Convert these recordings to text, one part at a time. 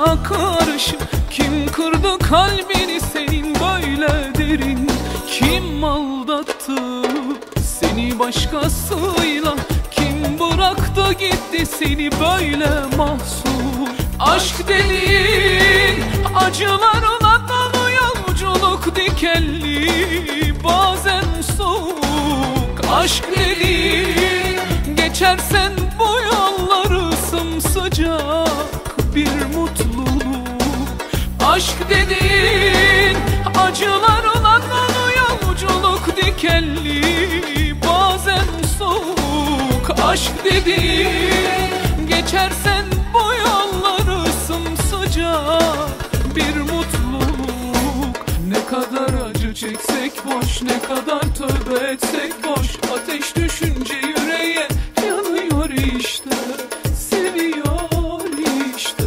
aşka karşı? Kim kırdı kalbini senin böyle derin? Kim aldattı seni başkasıyla? Kim bıraktı gitti seni böyle mahzun? Aşk dediğin acılarla dolu yolculuk dikenli, bazen soğuk. Aşk dediğin geçersen bu yolları sımsıcak bir mutluluk. Aşk dediğin acılarla dolu yolculuk dikenli, bazen soğuk. Aşk dediğin geçersen bu yolları sımsıcak bir mutluluk. Ne kadar acı çeksek boş, ne kadar tövbe etsek boş. Ateş düşünce yüreğe yanıyor işte, seviyor işte.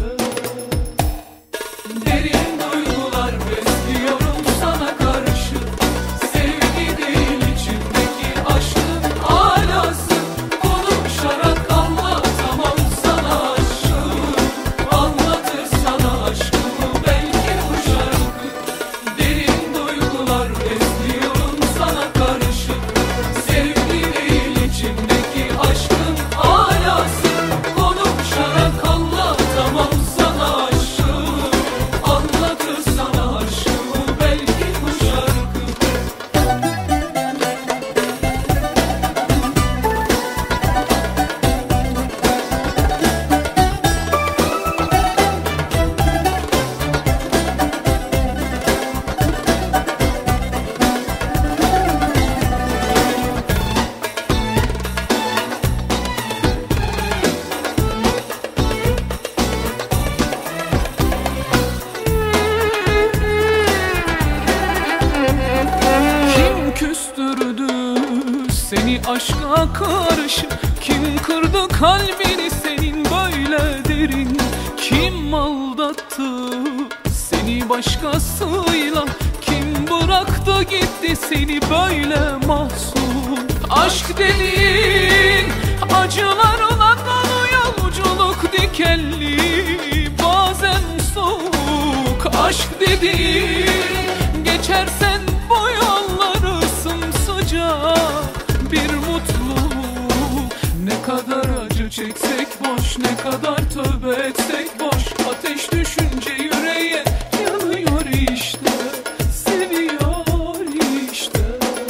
Derin duygular besliyorum sana karşı. Sevgi değil içimdeki aşkın alası. Konuşarak anlatamam sana aşkı. Anlatır sana aşkımı belki bu şarkı. Derin duygular besliyorum sana karşı. Sevgi değil içimdeki aşkın alası. Konuşarak anlatamam sana aşkımı. Anlatır sana aşkımı belki bu şarkı. Kim küstürdü seni aşka karşı? Kim kırdı kalbini senin böyle derin? Kim aldattı seni başkasıyla? Kim bıraktı gitti seni böyle mahzun? Aşk dediğin acılarla dolu yolculuk dikenli, bazen soğuk. Aşk dediğin geçersen bu yolları sımsıcak bir mutluluk. Ne kadar acı çeksek boş, ne kadar tövbe etsek boş. Ateş düşünce yüreğe yanıyor işte, seviyor işte.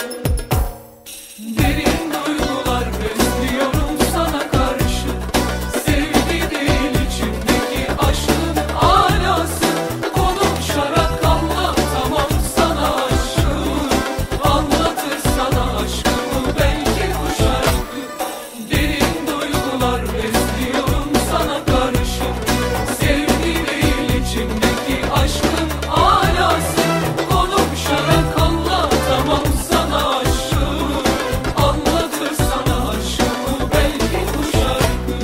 Derin duygular besliyorum sana karşı. Sevgi değil içimdeki aşkın alası. Konuşarak anlatamam sana aşkımı. Anlatır sana aşkımı belki bu şarkı. Derin duygular besliyorum sana karşı. Sevgi değil içimdeki aşkın alası. Konuşarak anlatamam sana aşkımı. Anlatır sana aşkımı belki bu şarkı.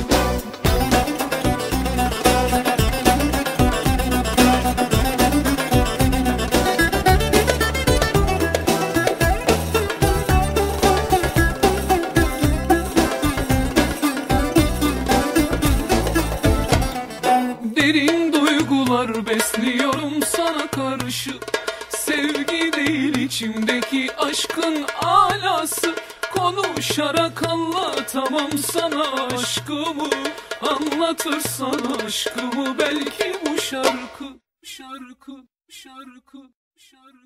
Derin duygular besliyorum sana karşı. Sevgi değil içimdeki aşkın alası. Konuşarak anlatamam sana aşkımı. Anlatır sana aşkımı belki bu şarkı. Şarkı, şarkı, şarkı.